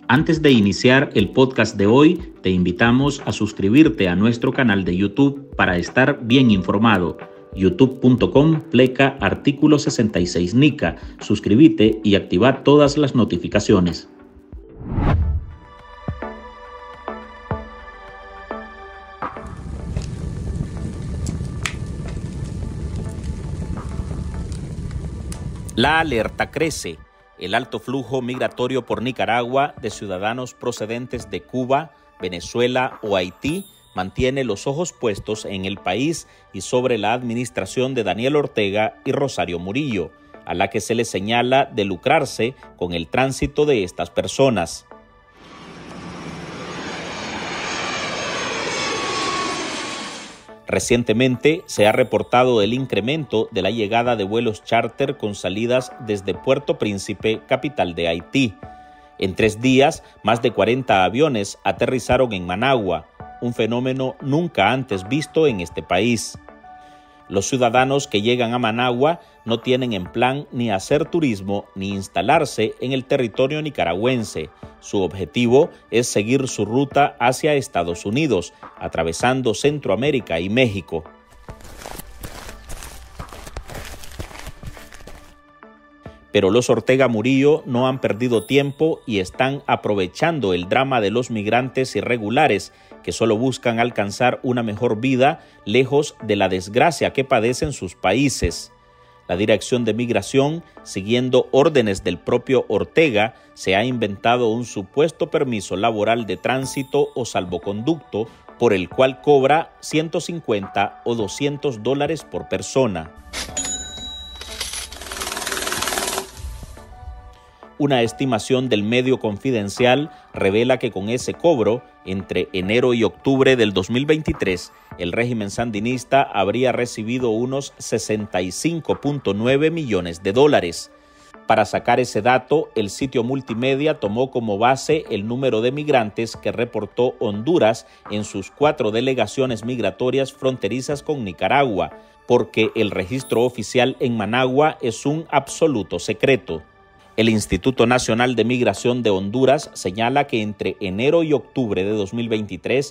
Antes de iniciar el podcast de hoy, te invitamos a suscribirte a nuestro canal de YouTube para estar bien informado. youtube.com/artículo 66 NICA. Suscríbete y activa todas las notificaciones. La alerta crece. El alto flujo migratorio por Nicaragua de ciudadanos procedentes de Cuba, Venezuela o Haití mantiene los ojos puestos en el país y sobre la administración de Daniel Ortega y Rosario Murillo, a la que se le señala de lucrarse con el tránsito de estas personas. Recientemente se ha reportado el incremento de la llegada de vuelos charter con salidas desde Puerto Príncipe, capital de Haití. En 3 días, más de 40 aviones aterrizaron en Managua, un fenómeno nunca antes visto en este país. Los ciudadanos que llegan a Managua no tienen en plan ni hacer turismo ni instalarse en el territorio nicaragüense. Su objetivo es seguir su ruta hacia Estados Unidos, atravesando Centroamérica y México. Pero los Ortega Murillo no han perdido tiempo y están aprovechando el drama de los migrantes irregulares que solo buscan alcanzar una mejor vida lejos de la desgracia que padecen sus países. La Dirección de Migración, siguiendo órdenes del propio Ortega, se ha inventado un supuesto permiso laboral de tránsito o salvoconducto por el cual cobra $150 o $200 por persona. Una estimación del medio Confidencial revela que con ese cobro, entre enero y octubre del 2023, el régimen sandinista habría recibido unos $65.9 millones. Para sacar ese dato, el sitio multimedia tomó como base el número de migrantes que reportó Honduras en sus 4 delegaciones migratorias fronterizas con Nicaragua, porque el registro oficial en Managua es un absoluto secreto. El Instituto Nacional de Migración de Honduras señala que entre enero y octubre de 2023,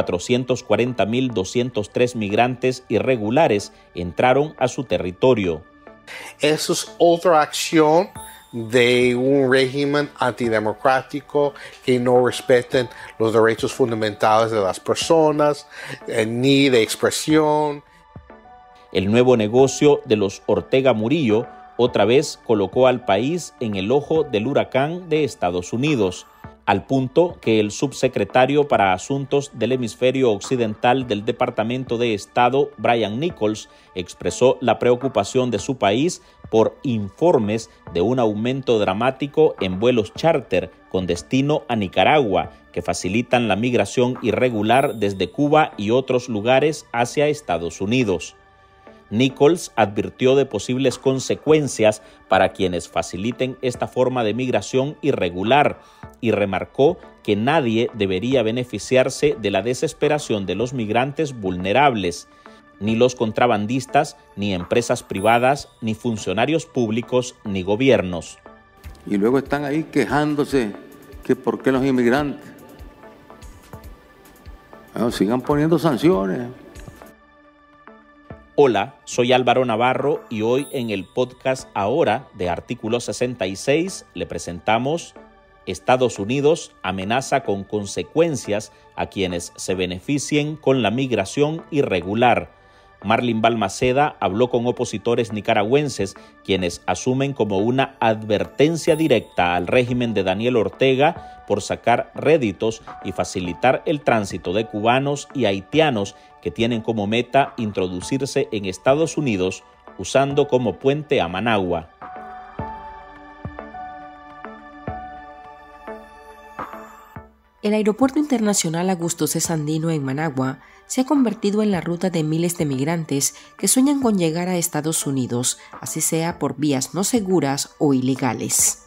440.203 migrantes irregulares entraron a su territorio. Eso es otra acción de un régimen antidemocrático que no respeten los derechos fundamentales de las personas, ni de expresión. El nuevo negocio de los Ortega Murillo otra vez colocó al país en el ojo del huracán de Estados Unidos, al punto que el subsecretario para Asuntos del Hemisferio Occidental del Departamento de Estado, Brian Nichols, expresó la preocupación de su país por informes de un aumento dramático en vuelos charter con destino a Nicaragua, que facilitan la migración irregular desde Cuba y otros lugares hacia Estados Unidos. Nichols advirtió de posibles consecuencias para quienes faciliten esta forma de migración irregular y remarcó que nadie debería beneficiarse de la desesperación de los migrantes vulnerables, ni los contrabandistas, ni empresas privadas, ni funcionarios públicos, ni gobiernos. Y luego están ahí quejándose que por qué los inmigrantes. Bueno, sigan poniendo sanciones. Hola, soy Álvaro Navarro y hoy en el podcast Ahora de Artículo 66 le presentamos Estados Unidos amenaza con consecuencias a quienes se beneficien con la migración irregular. Marlin Balmaceda habló con opositores nicaragüenses quienes asumen como una advertencia directa al régimen de Daniel Ortega por sacar réditos y facilitar el tránsito de cubanos y haitianos que tienen como meta introducirse en Estados Unidos usando como puente a Managua. El Aeropuerto Internacional Augusto C. Sandino en Managua se ha convertido en la ruta de miles de migrantes que sueñan con llegar a Estados Unidos, así sea por vías no seguras o ilegales.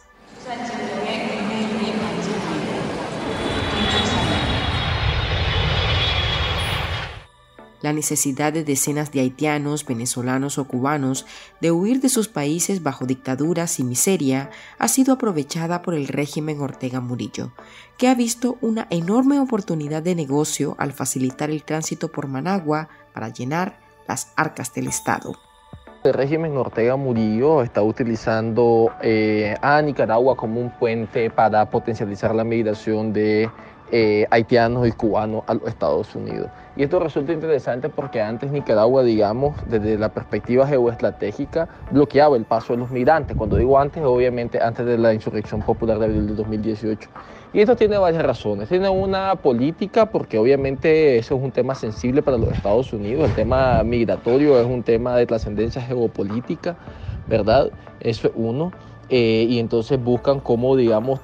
La necesidad de decenas de haitianos, venezolanos o cubanos de huir de sus países bajo dictaduras y miseria ha sido aprovechada por el régimen Ortega Murillo, que ha visto una enorme oportunidad de negocio al facilitar el tránsito por Managua para llenar las arcas del Estado. El régimen Ortega Murillo está utilizando a Nicaragua como un puente para potencializar la migración de haitianos y cubanos a los Estados Unidos. Y esto resulta interesante porque antes Nicaragua, digamos, desde la perspectiva geoestratégica, bloqueaba el paso de los migrantes. Cuando digo antes, obviamente antes de la insurrección popular de abril de 2018. Y esto tiene varias razones. Tiene una política, porque obviamente eso es un tema sensible para los Estados Unidos. El tema migratorio es un tema de trascendencia geopolítica, ¿verdad? Eso es uno. Y entonces buscan cómo, digamos,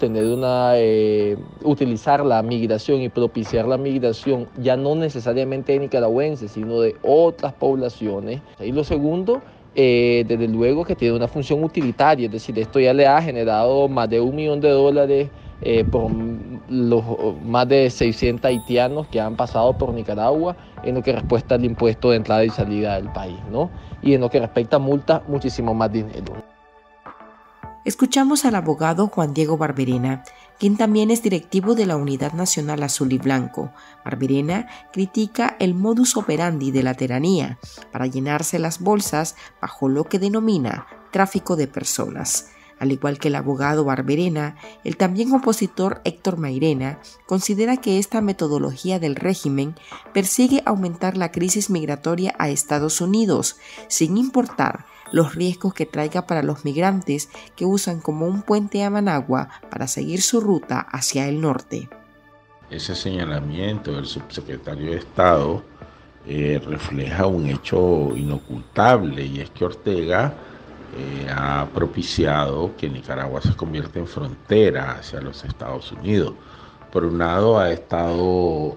utilizar la migración y propiciar la migración, ya no necesariamente de nicaragüenses, sino de otras poblaciones. Y lo segundo, desde luego que tiene una función utilitaria, es decir, esto ya le ha generado más de $1 millón por los más de 600 haitianos que han pasado por Nicaragua en lo que respecta al impuesto de entrada y salida del país, ¿no? Y en lo que respecta a multas, muchísimo más dinero. Escuchamos al abogado Juan Diego Barberena, quien también es directivo de la Unidad Nacional Azul y Blanco. Barberena critica el modus operandi de la tiranía para llenarse las bolsas bajo lo que denomina tráfico de personas. Al igual que el abogado Barberena, el también opositor Héctor Mairena considera que esta metodología del régimen persigue aumentar la crisis migratoria a Estados Unidos, sin importar los riesgos que traiga para los migrantes que usan como un puente a Managua para seguir su ruta hacia el norte. Ese señalamiento del subsecretario de Estado refleja un hecho inocultable, y es que Ortega ha propiciado que Nicaragua se convierta en frontera hacia los Estados Unidos. Por un lado, ha estado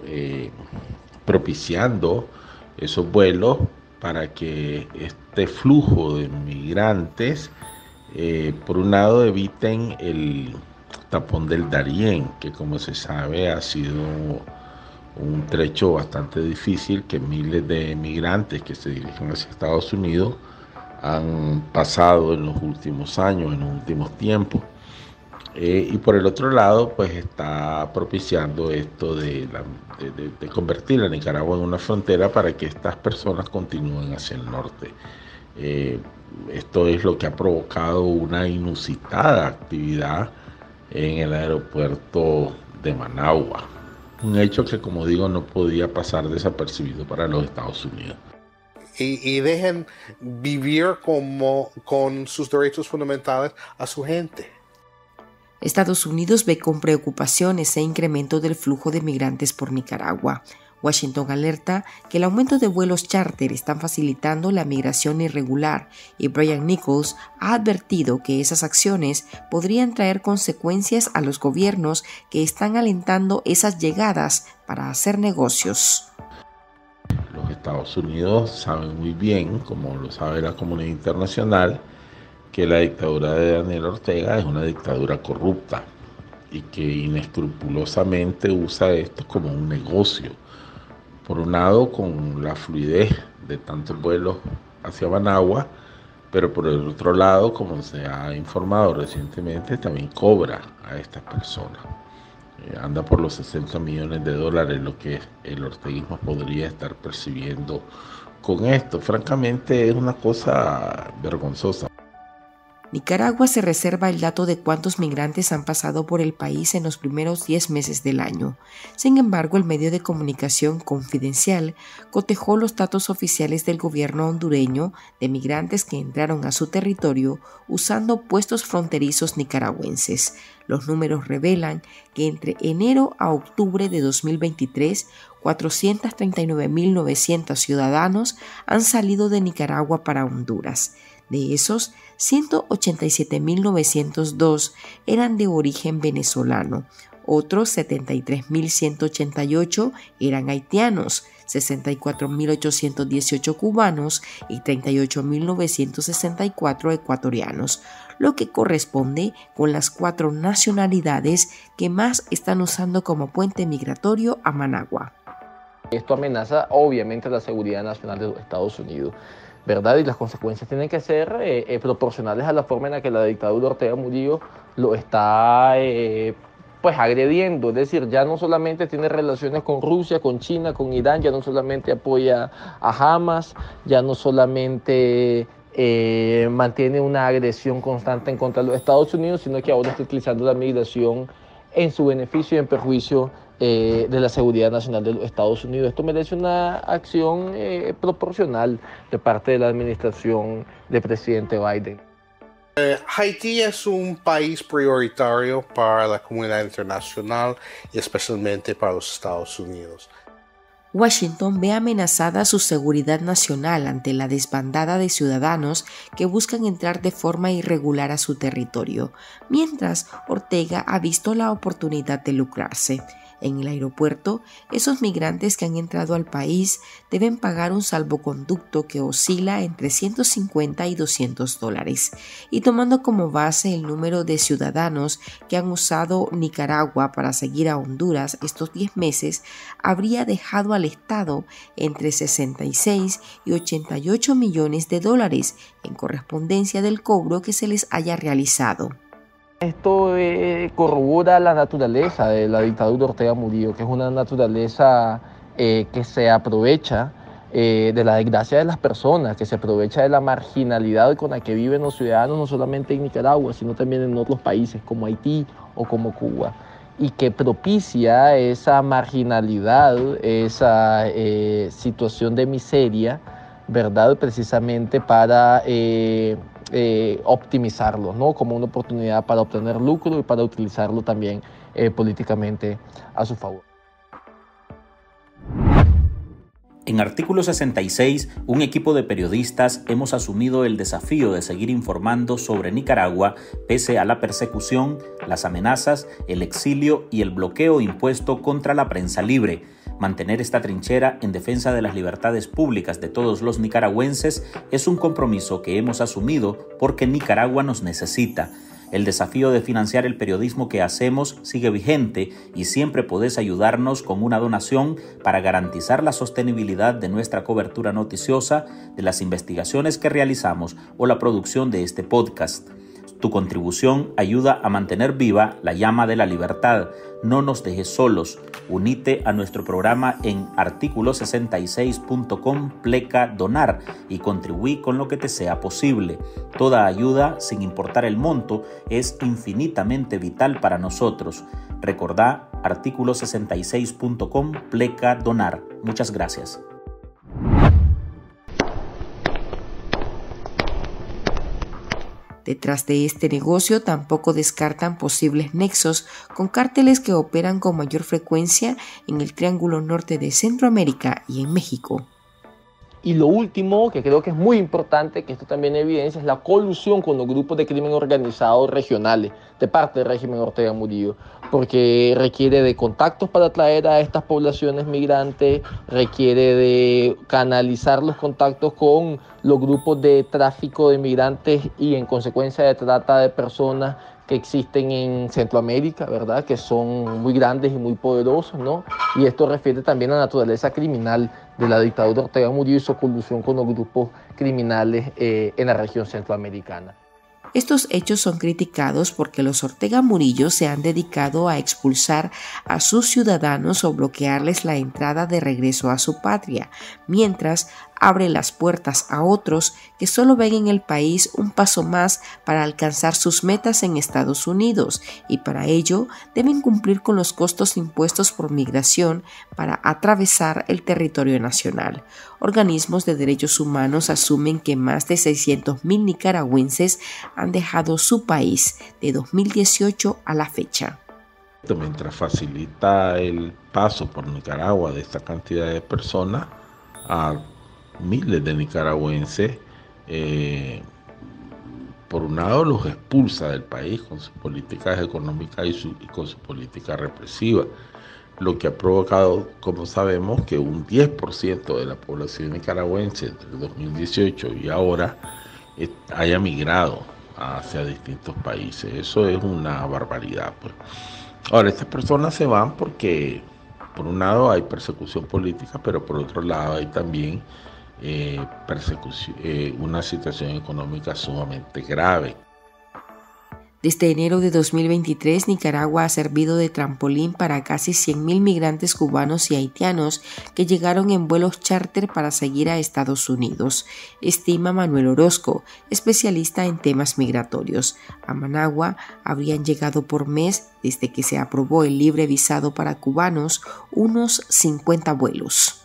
propiciando esos vuelos para que este flujo de migrantes, por un lado, eviten el tapón del Darién, que como se sabe ha sido un trecho bastante difícil, que miles de migrantes que se dirigen hacia Estados Unidos han pasado en los últimos años, en los últimos tiempos. Y por el otro lado, pues está propiciando esto de convertir a Nicaragua en una frontera para que estas personas continúen hacia el norte. Esto es lo que ha provocado una inusitada actividad en el aeropuerto de Managua. Un hecho que, como digo, no podía pasar desapercibido para los Estados Unidos. Y dejen vivir con sus derechos fundamentales a su gente. Estados Unidos ve con preocupación ese incremento del flujo de migrantes por Nicaragua. Washington alerta que el aumento de vuelos charter están facilitando la migración irregular, y Brian Nichols ha advertido que esas acciones podrían traer consecuencias a los gobiernos que están alentando esas llegadas para hacer negocios. Los Estados Unidos saben muy bien, como lo sabe la comunidad internacional, que la dictadura de Daniel Ortega es una dictadura corrupta y que inescrupulosamente usa esto como un negocio. Por un lado, con la fluidez de tantos vuelos hacia Managua, pero por el otro lado, como se ha informado recientemente, también cobra a estas personas. Anda por los $60 millones, lo que el orteguismo podría estar percibiendo con esto. Francamente, es una cosa vergonzosa. Nicaragua se reserva el dato de cuántos migrantes han pasado por el país en los primeros 10 meses del año. Sin embargo, el medio de comunicación Confidencial cotejó los datos oficiales del gobierno hondureño de migrantes que entraron a su territorio usando puestos fronterizos nicaragüenses. Los números revelan que entre enero a octubre de 2023, 439.900 ciudadanos han salido de Nicaragua para Honduras. De esos, 187.902 eran de origen venezolano, otros 73.188 eran haitianos, 64.818 cubanos y 38.964 ecuatorianos, lo que corresponde con las 4 nacionalidades que más están usando como puente migratorio a Managua. Esto amenaza obviamente la seguridad nacional de los Estados Unidos, ¿verdad? Y las consecuencias tienen que ser proporcionales a la forma en la que la dictadura Ortega Murillo lo está pues agrediendo. Es decir, ya no solamente tiene relaciones con Rusia, con China, con Irán, ya no solamente apoya a Hamas, ya no solamente mantiene una agresión constante en contra de los Estados Unidos, sino que ahora está utilizando la migración en su beneficio y en perjuicio de la seguridad nacional de los Estados Unidos. Esto merece una acción proporcional de parte de la administración del presidente Biden. Haití es un país prioritario para la comunidad internacional y especialmente para los Estados Unidos. Washington ve amenazada su seguridad nacional ante la desbandada de ciudadanos que buscan entrar de forma irregular a su territorio, mientras Ortega ha visto la oportunidad de lucrarse. En el aeropuerto, esos migrantes que han entrado al país deben pagar un salvoconducto que oscila entre $150 y $200, y tomando como base el número de ciudadanos que han usado Nicaragua para seguir a Honduras estos 10 meses, habría dejado al Estado entre 66 y 88 millones de dólares en correspondencia del cobro que se les haya realizado. Esto corrobora la naturaleza de la dictadura Ortega Murillo, que es una naturaleza que se aprovecha de la desgracia de las personas, que se aprovecha de la marginalidad con la que viven los ciudadanos, no solamente en Nicaragua, sino también en otros países como Haití o como Cuba, y que propicia esa marginalidad, esa situación de miseria, ¿verdad? Precisamente para optimizarlo, ¿no? Como una oportunidad para obtener lucro y para utilizarlo también políticamente a su favor. En Artículo 66, un equipo de periodistas hemos asumido el desafío de seguir informando sobre Nicaragua pese a la persecución, las amenazas, el exilio y el bloqueo impuesto contra la prensa libre. Mantener esta trinchera en defensa de las libertades públicas de todos los nicaragüenses es un compromiso que hemos asumido porque Nicaragua nos necesita. El desafío de financiar el periodismo que hacemos sigue vigente y siempre podés ayudarnos con una donación para garantizar la sostenibilidad de nuestra cobertura noticiosa, de las investigaciones que realizamos o la producción de este podcast. Tu contribución ayuda a mantener viva la llama de la libertad. No nos dejes solos. Unite a nuestro programa en articulo66.com/donar y contribuí con lo que te sea posible. Toda ayuda, sin importar el monto, es infinitamente vital para nosotros. Recordá articulo66.com/donar. Muchas gracias. Detrás de este negocio tampoco descartan posibles nexos con cárteles que operan con mayor frecuencia en el Triángulo Norte de Centroamérica y en México. Y lo último, que creo que es muy importante, que esto también evidencia, es la colusión con los grupos de crimen organizado regionales de parte del régimen Ortega Murillo, porque requiere de contactos para atraer a estas poblaciones migrantes, requiere de canalizar los contactos con los grupos de tráfico de migrantes y en consecuencia de trata de personas que existen en Centroamérica, ¿verdad? Que son muy grandes y muy poderosos, ¿no? Y esto refiere también a la naturaleza criminal de la dictadura Ortega Murillo y su colusión con los grupos criminales en la región centroamericana. Estos hechos son criticados porque los Ortega Murillo se han dedicado a expulsar a sus ciudadanos o bloquearles la entrada de regreso a su patria, mientras abre las puertas a otros que solo ven en el país un paso más para alcanzar sus metas en Estados Unidos y para ello deben cumplir con los costos impuestos por migración para atravesar el territorio nacional. Organismos de derechos humanos asumen que más de 600.000 nicaragüenses han dejado su país de 2018 a la fecha. Mientras facilita el paso por Nicaragua de esta cantidad de personas, a miles de nicaragüenses, por un lado los expulsa del país con sus políticas económicas y con su política represiva, lo que ha provocado, como sabemos, que un 10% de la población nicaragüense entre 2018 y ahora haya migrado hacia distintos países. Eso es una barbaridad, pues. Ahora, estas personas se van porque por un lado hay persecución política, pero por otro lado hay también una situación económica sumamente grave. Desde enero de 2023, Nicaragua ha servido de trampolín para casi 100.000 migrantes cubanos y haitianos que llegaron en vuelos charter para seguir a Estados Unidos, estima Manuel Orozco, especialista en temas migratorios. A Managua habrían llegado por mes, desde que se aprobó el libre visado para cubanos, unos 50 vuelos.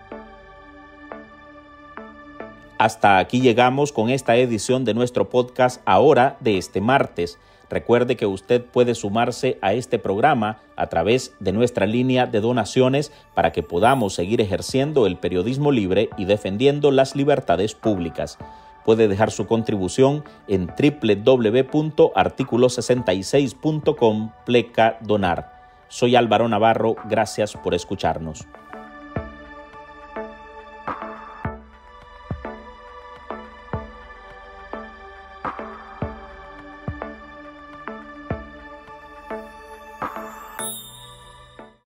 Hasta aquí llegamos con esta edición de nuestro podcast Ahora de este martes. Recuerde que usted puede sumarse a este programa a través de nuestra línea de donaciones para que podamos seguir ejerciendo el periodismo libre y defendiendo las libertades públicas. Puede dejar su contribución en www.articulo66.com/donar. Soy Álvaro Navarro, gracias por escucharnos.